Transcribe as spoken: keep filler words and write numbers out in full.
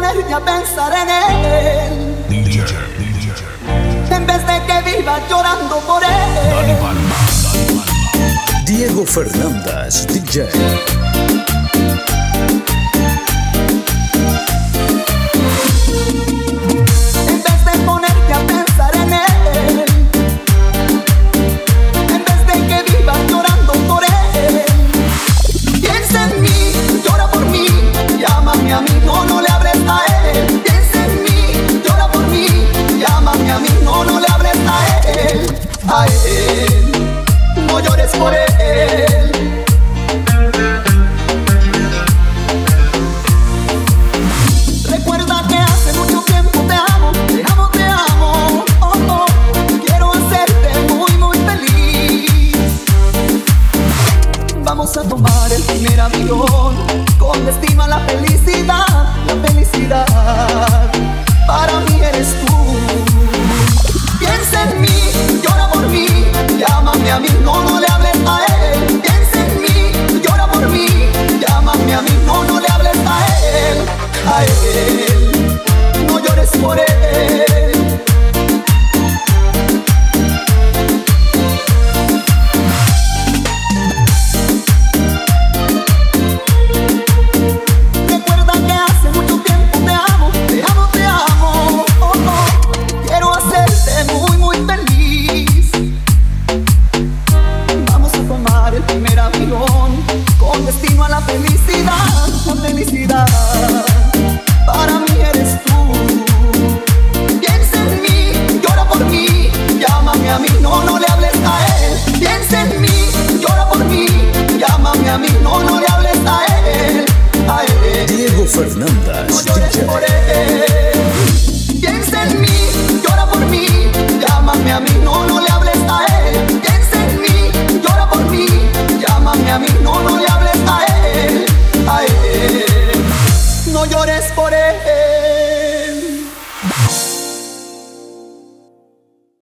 ponerte a pensar en él, D J, D J. en vez de que vivas llorando por Dani él. Palma, Dani Palma. Diego Fernández, D J. En vez de ponerte a pensar en él, en vez de que vivas llorando por él, piensa en mí, llora por mí, llámame a mí, no, no le hables a él. Piensa en mí, llora por mí, llámame a mí, no, no le hables a él. A él, no llores por él. Recuerda que hace mucho tiempo te amo, te amo, te amo. Oh, oh, quiero hacerte muy, muy feliz. Vamos a tomar el primer avión con destino a la felicidad, la felicidad. Para mí eres tú. Piensa en mí, llora por mí, llámame a mí, no, no le hables a él. Piensa en mí, llora por mí, llámame a mí, no, no le hables a él. A él, no llores por él. Recuerda que hace mucho tiempo te amo, te amo, te amo. Oh, oh, quiero hacerte muy, muy feliz. Vamos a tomar el primer avión con destino a la felicidad, la felicidad. Para mí eres tú. Piensa en mí, llora por mí, llámame a mí, no, no le hables a él. Piensa en mí, llora por mí, llámame a mí, no, no le hables a él. A él. Diego No Fernández, llores por D J. él. Piensa en mí, llora por mí, llámame a mí, no, no le hables a él. Piensa en mí, llora por mí, llámame a mí, no, no le hables a él. A él, no llores por él.